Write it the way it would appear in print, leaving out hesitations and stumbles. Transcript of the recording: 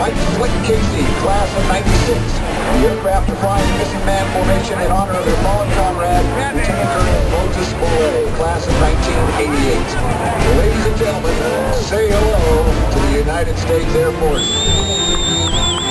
Mike Slick Casey, class of 96. The aircraft are flying missing man formation in honor of their fallen comrade, Lieutenant Colonel Moses Boulay, class of 1988. Ladies and gentlemen, say hello to the United States Air Force.